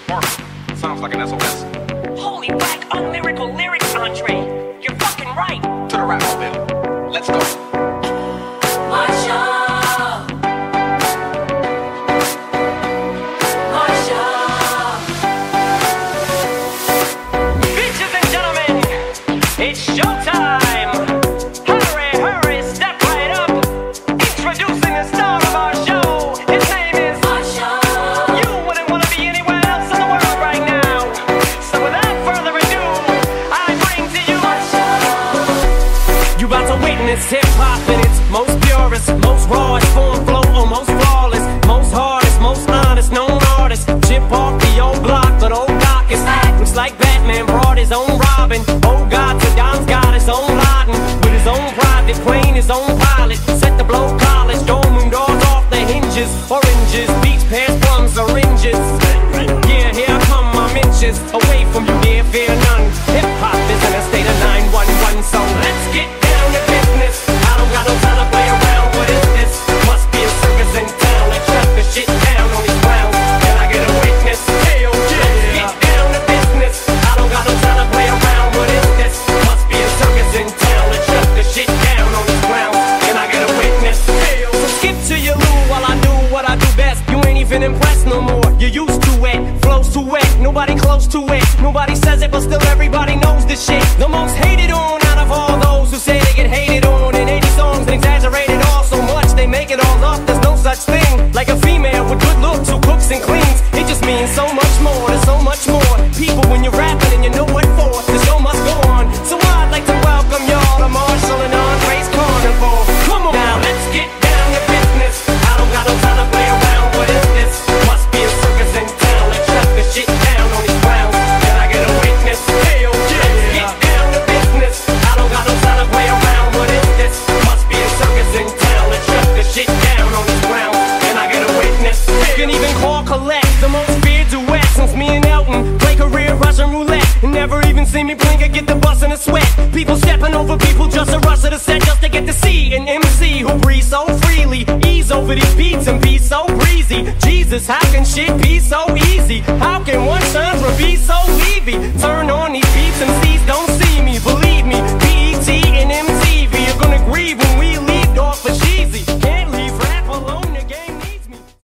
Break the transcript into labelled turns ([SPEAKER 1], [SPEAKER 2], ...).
[SPEAKER 1] Spark. Sounds like an SOS.
[SPEAKER 2] Holy whack, unlyrical lyrics, Andre. You're fucking right.
[SPEAKER 1] To the rap mobile. Let's go.
[SPEAKER 2] Bitches and gentlemen, it's showtime. Hurry, hurry, step right up. Introducing the star of our show. His name is Marsha. You wouldn't want to be anywhere else in the world right now. So without further ado, I bring to you Marsha. You about to witness hip-hop in its most purest, most rawest form, flow, almost flawless, most hardest, most honest, known artist. Chip off the old block, but old Doc is looks like Batman brought his own Robin. Oh God, Saddam's got his own Laden with his own private plane, his own pilot. Set the blow college, dome moon doors off the hinges. Oranges, beach pears, plums, oranges. Yeah, here come my inches away from you, dear, fear none. Hip hop is in a state of 911, so let's get down to business. I don't got no time to play around. What is this? Must be a circus in town. Let's shut the shit down on these grounds. Can I get a witness? Hell yeah. Let's get down to business. I don't got no time to play around. What is this? Must be a circus in town. Let's shut the shit down on these grounds. Can I get a witness? Hell. So skip to your loo while I do what I do best. You ain't even impressed no more. You're used to it. Flows too wet. Nobody close to it. Nobody says it, but still everybody knows this shit. The most hated on out of all those who say they get hated on in 80 songs and exaggerated all so much they make it all up. There's no such thing like a female with good looks who cooks and cleans. It just means so much more. There's so much more. People, when you're rapping and you know what for, the show must go on. So I'd like to welcome y'all to Marshall and Andre's Carnival. Come on now, let's get down to business. I don't got no time to play around. What is this? Must be a circus in town. Let's shut the shit down on these grounds. Can I get a witness? Hell yeah. Let's get down to business. I don't got no time to play around. What is this? Must be a circus in town. Let's shut the shit down on these grounds. Can I get a witness? You can even call collect the most feared duet since me and Elton play career Russian roulette. And never even see me blink or get the bus in a sweat. People stepping over people just to rush to the set just to get to see an MC who breathes so freely. Ease over these beats and be so breezy. Jesus, how can shit be so easy? How can one turn